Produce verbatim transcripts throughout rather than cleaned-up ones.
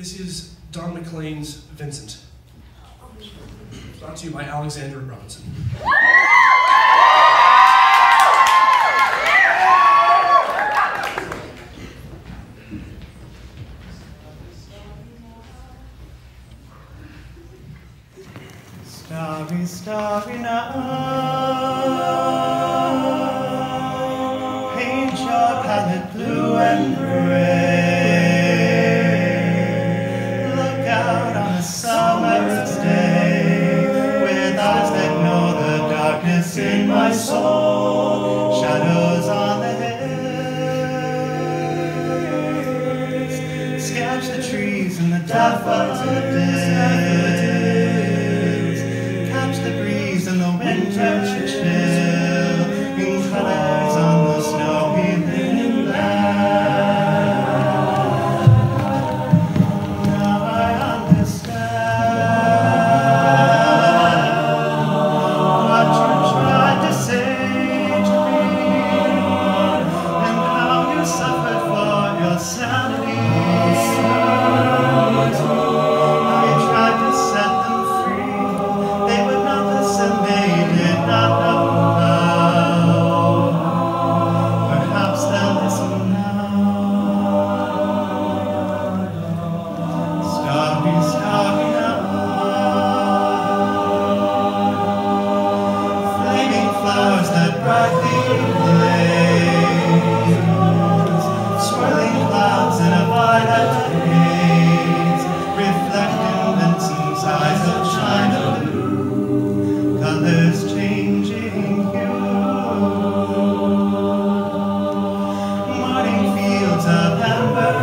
This is Don McLean's Vincent. Brought to you by Alexander Robinson. Starry, starry night, paint your palette blue and gray. Look out on a summer's day, with eyes that know the darkness in my soul. Shadows on the hills, sketch the trees and the daffodils. The breeze and the winter chill in colors on the snowy linen land. Now I understand what you tried to say to me, and how you suffered for your sanity. I tried to set them free. They would not listen, they did not know how. Perhaps they'll listen now. Starry, starry night, flaming flowers that brightly blaze, swirling clouds in a violet haze, reflecting Vincent's eyes of china blue, colors changing hue. Morning fields of amber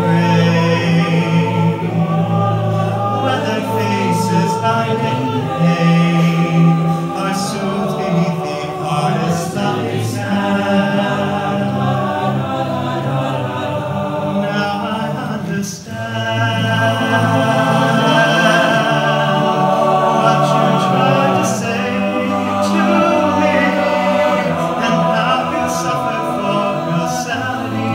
rain, weathered faces lined in pain, are soothed beneath the artist's lovely sand. Now I understand what you tried to say to me, and how you suffered for your sanity.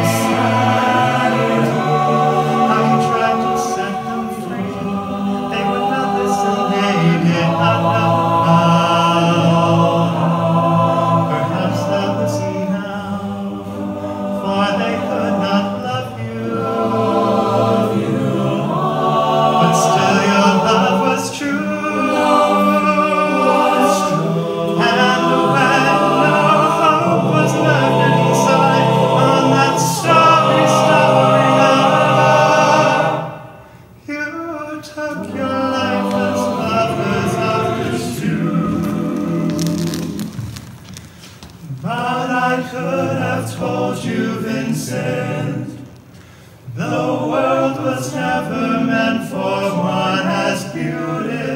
How you tried to set them free. They would not listen, they did not know how. Perhaps they'll listen now, for they could not love you. But still your love was true. And when no hope was left inside on that starry, starry night, you took your life as lovers often do. But I could have told you, Vincent, the world was never meant for one as beautiful